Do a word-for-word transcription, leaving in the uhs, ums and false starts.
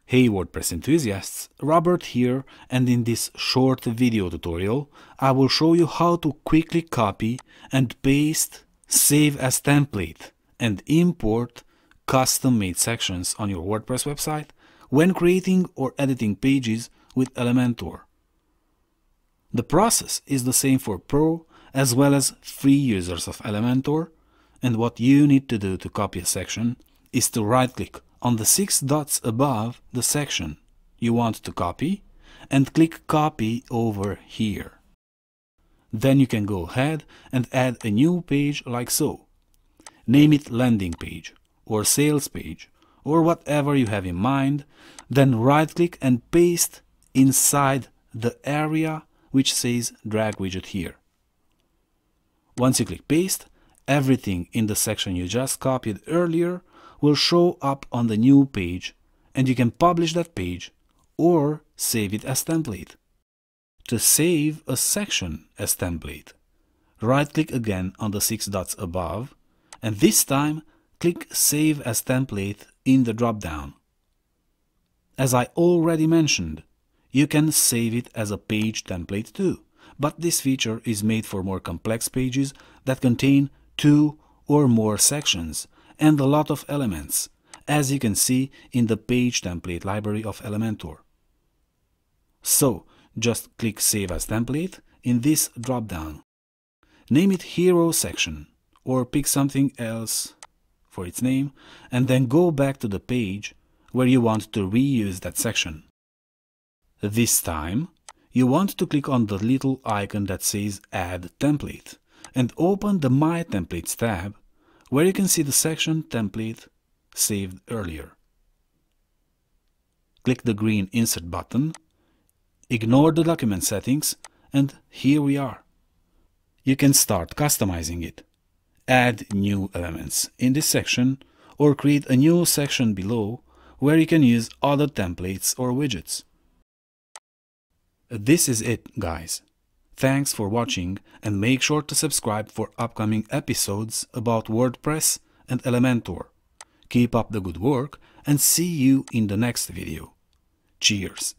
Hey WordPress enthusiasts, Robert here, and in this short video tutorial I will show you how to quickly copy and paste, save as template and import custom-made sections on your WordPress website when creating or editing pages with Elementor. The process is the same for Pro as well as free users of Elementor, and what you need to do to copy a section is to right-click on the six dots above the section you want to copy and click Copy over here. Then you can go ahead and add a new page like so. Name it landing page or sales page or whatever you have in mind, then right-click and paste inside the area which says drag widget here. Once you click paste, everything in the section you just copied earlier will show up on the new page, and you can publish that page or save it as template. To save a section as template, right-click again on the six dots above, and this time click Save as Template in the drop-down. As I already mentioned, you can save it as a page template too, but this feature is made for more complex pages that contain two or more sections and a lot of elements, as you can see in the page template library of Elementor. So, just click Save as Template in this drop-down. Name it Hero section, or pick something else for its name, and then go back to the page where you want to reuse that section. This time, you want to click on the little icon that says Add Template, and open the My Templates tab, where you can see the section template saved earlier. Click the green Insert button, ignore the document settings, and here we are. You can start customizing it. Add new elements in this section or create a new section below where you can use other templates or widgets. This is it, guys. Thanks for watching, and make sure to subscribe for upcoming episodes about WordPress and Elementor. Keep up the good work and see you in the next video. Cheers!